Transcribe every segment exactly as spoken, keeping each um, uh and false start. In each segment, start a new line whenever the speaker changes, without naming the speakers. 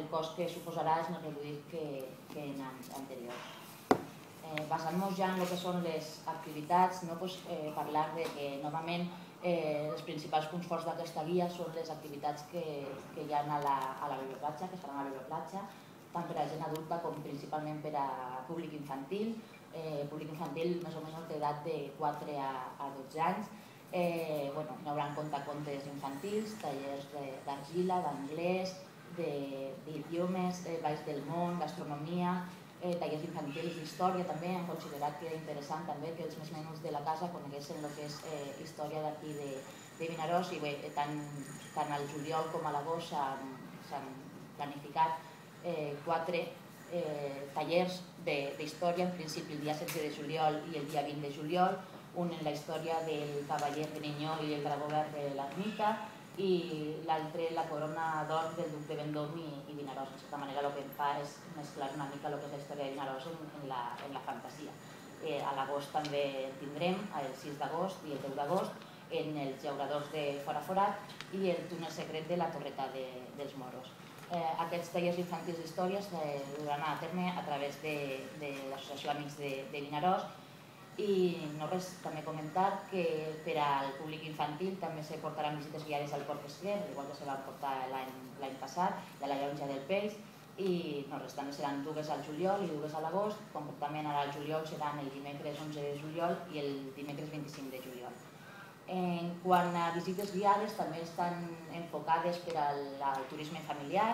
cost que suposarà és més reduït que en anys anteriors. Basant-nos ja en el que són les activitats, parlar que novament els principals punts forts d'aquesta guia són les activitats que hi ha a la biblioplatja, que es faran a la biblioplatja, tant per a gent adulta com principalment per a públic infantil, públic infantil més o menys d'edat de quatre a dotze anys. Hi haurà contacontes infantils, tallers d'argila, d'anglès, d'idiomes, balls del món, gastronomia, tallers infantils d'història també. Hem considerat que era interessant també que els més menuts de la casa coneguessin el que és història d'aquí de Vinaròs i tant al juliol com a l'agost s'han planificat quatre tallers d'història, en principi el dia setze de juliol i el dia vint de juliol, un en la història del cavaller de Ninyó i el dragó verd de l'ermita i l'altre la corona d'or del duc de Vendôme i Vinaròs. De certa manera el que em fa és mesclar una mica el que és la història de Vinaròs en la fantasia. A l'agost també tindrem, el sis d'agost i el deu d'agost, en els llauradors de Fora Forat i el túnel secret de la Torreta dels Moros. Aquests tallers infantils d'història es duran a terme a través de l'Associació Amics de Vinaròs. I no res, també comentar que per al públic infantil també se portaran visites guiades al Port Pesquer, igual que se van portar l'any passat, i a la Llonja del Peix, i no res, també seran dues al juliol i dues a l'agost, concretament ara al juliol seran el dimecres onze de juliol i el dimecres vint-i-cinc de juliol. En quant a visites guiades, també estan enfocades per al turisme familiar,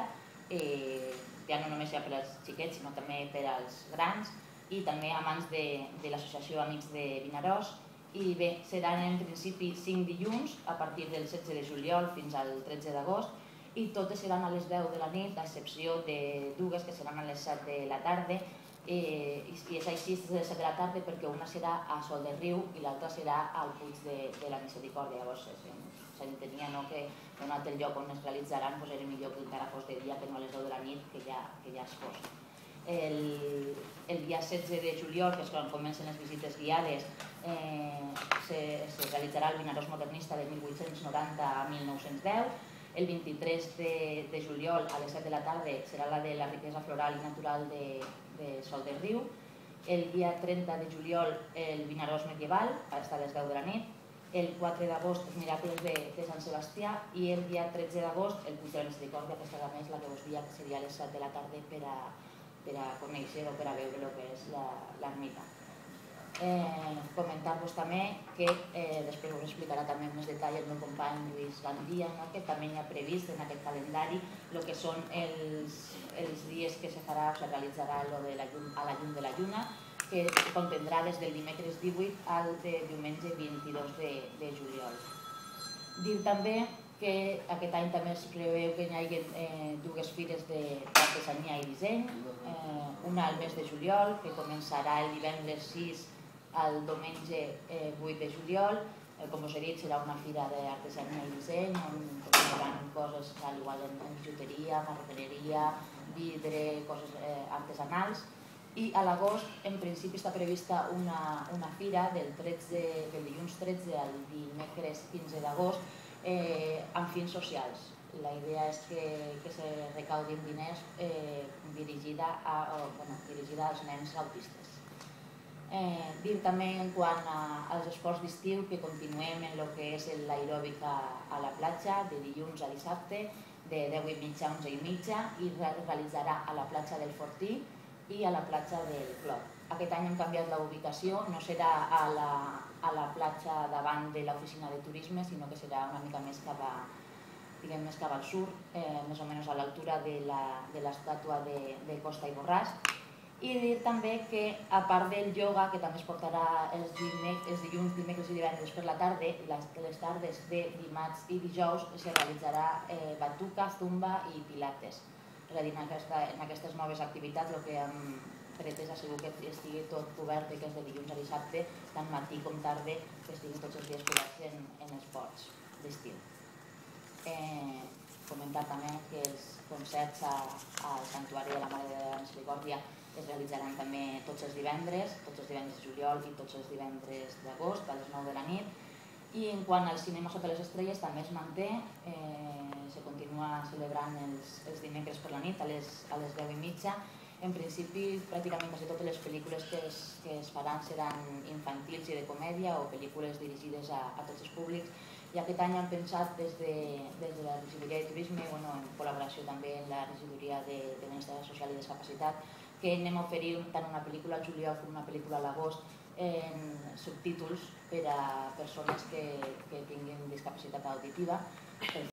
ja no només per als xiquets, sinó també per als grans, i també a mans de l'Associació Amics de Vinaròs. I bé, seran en principi cinc dilluns, a partir del setze de juliol fins al tretze d'agost, i totes seran a les deu de la nit, a excepció de dues que seran a les set de la tarda, i és així des de les set de la tarda perquè una serà a Sol de Riu i l'altra serà al Puig de la Misericòrdia. Llavors s'entenia que donat el lloc on es realitzaran era millor que encara fos de dia que no a les deu de la nit, que ja es fos. El dia setze de juliol, que és quan comencen les visites guiades, se realitzarà el Vinaròs modernista de mil vuit-cents noranta a mil nou-cents deu. El vint-i-tres de juliol a les set de la tarda serà la de la riquesa floral i natural de Sol de Riu. El dia trenta de juliol el Vinaròs medieval, fins a les deu de la nit. El quatre d'agost els miracles de Sant Sebastià i el dia tretze d'agost el Puig de la Misericòrdia, que serà més la que us dia que seria a les set de la tarda per a per a conèixer o per a veure el que és l'ermita. Comentar-vos també que després us explicarà també amb més detall el meu company Lluís Gandia, que també hi ha previst en aquest calendari el que són els dies que se farà, o se realitzarà a la llum de la lluna, que contendrà des del dimecres divuit al diumenge vint-i-dos de juliol. Dir també que aquest any també es preveu que hi hagi dues fires d'artesania i disseny, una al mes de juliol, que començarà el divendres sis al diumenge vuit de juliol. Com us he dit, serà una fira d'artesania i disseny, on trobaran coses igual en bijuteria, marroquineria, vidre, coses artesanals. I a l'agost, en principi, està prevista una fira del dilluns tretze al dimecres quinze d'agost, amb fins socials. La idea és que se recaudin diners dirigida als nens autistes. Dir també en quant als esports d'estiu que continuem en el que és l'aeròbic a la platja, de dilluns a dissabte, de deu i mitja a onze i mitja, i es realitzarà a la platja del Fortí i a la platja del Clot. Aquest any hem canviat la ubicació, no serà a la platja davant de l'oficina de turisme, sinó que serà una mica més cap al sud, més o menys a l'altura de l'estàtua de Costa i Borràs. I dir també que, a part del ioga, que també es portarà els dilluns, dimecres i divendres per la tarda, les tardes de dimarts i dijous se realitzarà batuca, zumba i pilates. És a dir, en aquestes noves activitats el que hem pretès ha sigut que estigui tot cobert, que és de dilluns a dissabte, tant matí com tarda, que estiguin tots els dies coberts en esports d'estiu. Comentar també que els concerts al Santuari de la Mare de la Misericòrdia es realitzaran també tots els divendres, tots els divendres de juliol i tots els divendres d'agost a les nou de la nit. I en quant al cinema sota les estrelles també es manté, se continua celebrant els dimecres per la nit. nit, a les deu i mitja. En principi, pràcticament quasi totes les pel·lícules que es faran seran infantils i de comèdia o pel·lícules dirigides a tots els públics. I aquest any hem pensat des de la Regidoria de Turisme, en col·laboració també amb la Regidoria de Benestar Social i Discapacitat, que anem a oferir tant una pel·lícula al juliol com una pel·lícula a l'agost en subtítols per a persones que tinguin discapacitat auditiva.